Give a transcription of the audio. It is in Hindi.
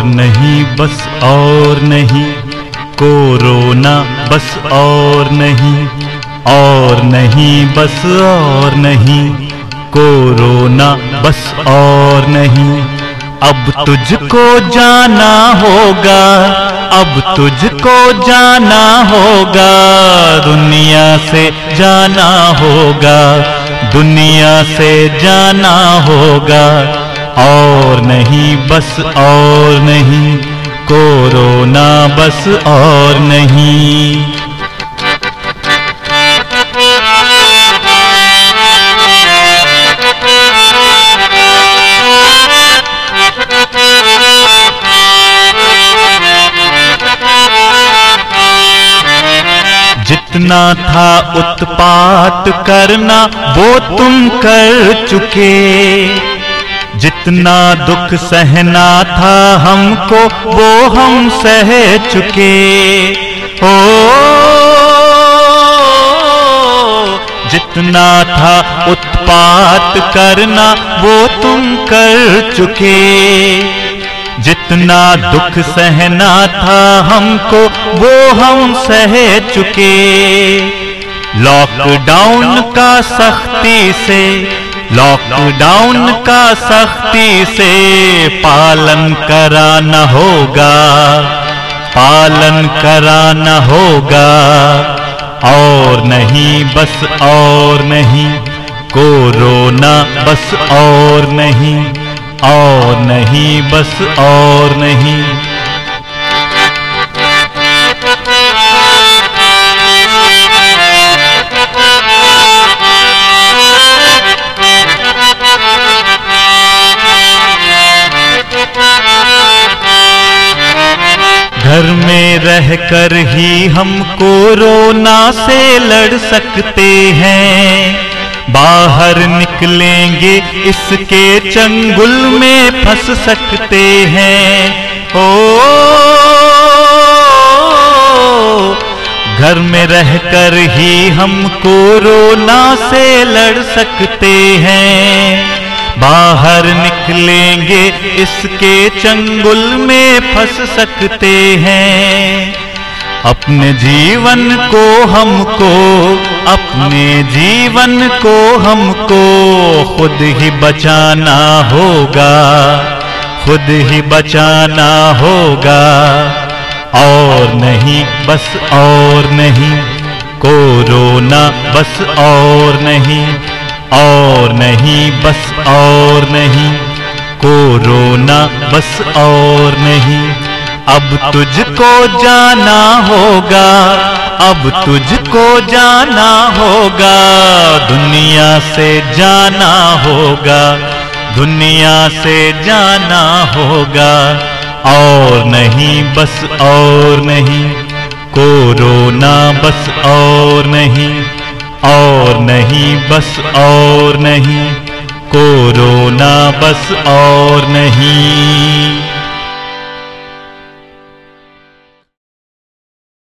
नहीं बस और नहीं, कोरोना बस और नहीं, और नहीं बस और नहीं, कोरोना बस और नहीं। अब तुझको जाना होगा, अब तुझको जाना होगा, दुनिया से जाना होगा, दुनिया से जाना होगा, और नहीं बस और नहीं, कोरोना बस और नहीं। जितना था उत्पात करना वो तुम कर चुके, जितना दुख सहना था हमको वो हम सह चुके। ओ जितना था उत्पात करना वो तुम कर चुके, जितना दुख सहना था हमको वो हम सह चुके। लॉकडाउन का सख्ती से, लॉकडाउन का सख्ती से पालन कराना होगा, पालन कराना होगा, और नहीं बस और नहीं, कोरोना बस और नहीं, और नहीं बस और नहीं। घर में रहकर ही हम कोरोना से लड़ सकते हैं, बाहर निकलेंगे इसके चंगुल में फंस सकते हैं। ओ घर में रहकर ही हम कोरोना से लड़ सकते हैं, बाहर निकलेंगे इसके चंगुल में फंस सकते हैं। अपने जीवन को हमको, अपने जीवन को हमको खुद ही बचाना होगा, खुद ही बचाना होगा, और नहीं बस और नहीं, कोरोना बस और नहीं, और नहीं बस और नहीं, कोरोना बस और नहीं। अब तुझको जाना होगा, अब तुझको जाना होगा, दुनिया से जाना होगा, दुनिया से जाना होगा, और नहीं बस और नहीं, कोरोना बस और नहीं, और नहीं बस और नहीं, कोरोना बस और नहीं।